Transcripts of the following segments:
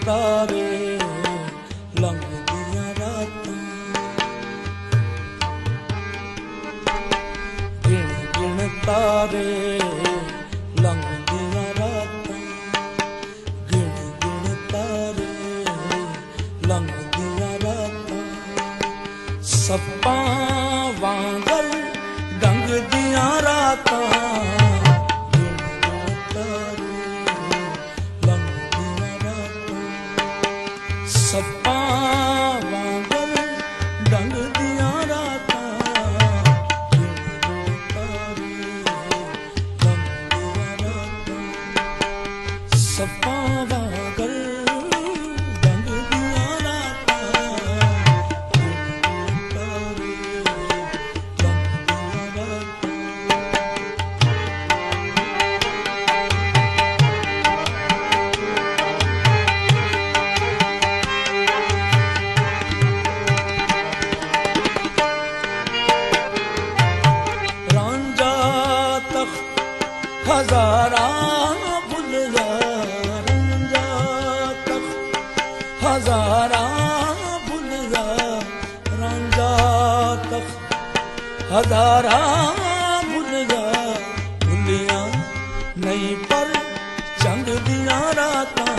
तारे लंघदियां रातां गिण गिण तारे लंघदियां रातां गिण गिण तारे लंघदियां रातां सप्पां वांगर डंगदियां रातां हजारां भुलिया रंजा तख्त हजारां भुलिया रंजा तख्त हजारां भुलिया भुलिया नहीं पर चंग दियां रातां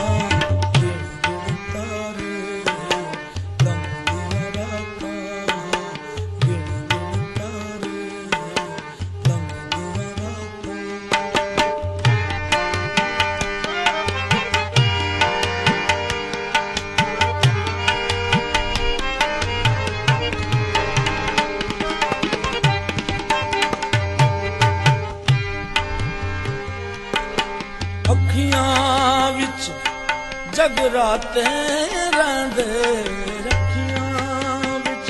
अखियां विच जगराते रहिंदे अखियां विच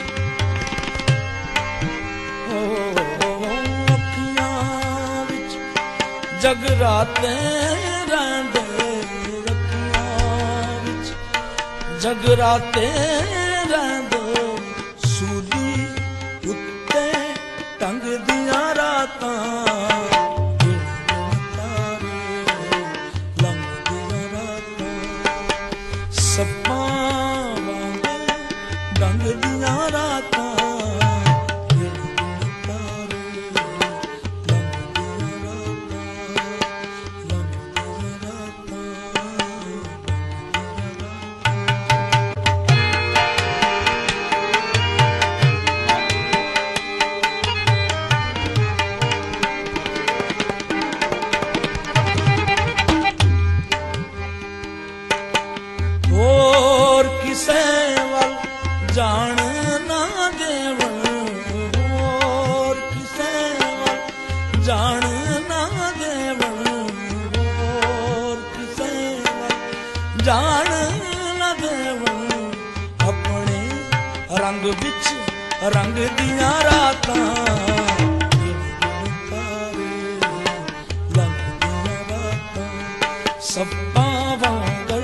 अखियां विच जगराते रहिंदे अखियां विच जगराते रहिंदे सूली उत्ते टंग दियां रातां सप्पां वांगर डंगदियां रातां गिण गिण तारे लंघदियां रातां और किसे वल जान ना देवण और किसे वल जान ना देवण और किसे वल जान ना देवण अपने रंग विच रंग दियां रातां सप्पां वांगर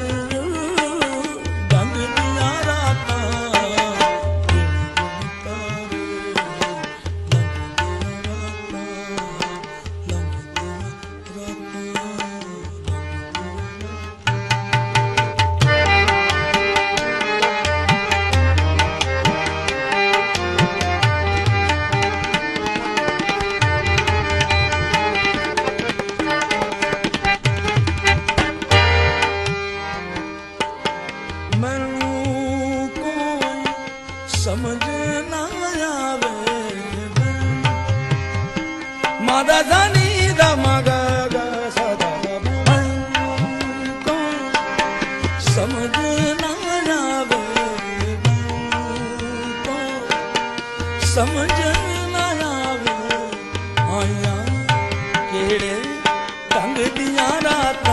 समझ ना आवे मादा जानी दा मगा गा सदा को समझ ना आवे को समझ ना आवे आया केड़े ढंग दियां रातां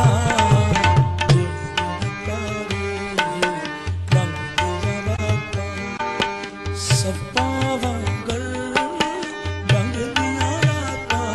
सप्पां वांगर डंगदियां रातां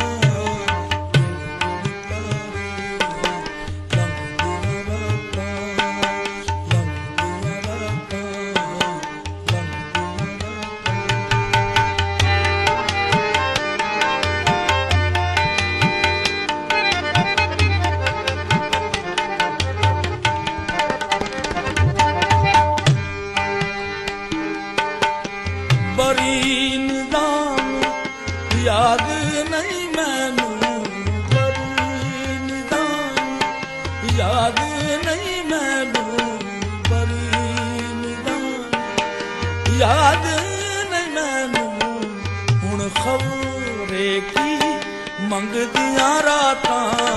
ਯਾਦ ਨਹੀਂ ਮੈਨੂੰ ਬੜੀ ਨਿਦਾਨ, ਯਾਦ ਨਹੀਂ ਮੈਨੂੰ ਹੁਣ ਖਬਰੇ ਕੀ ਮੰਗਦੀਆਂ ਰਾਤਾਂ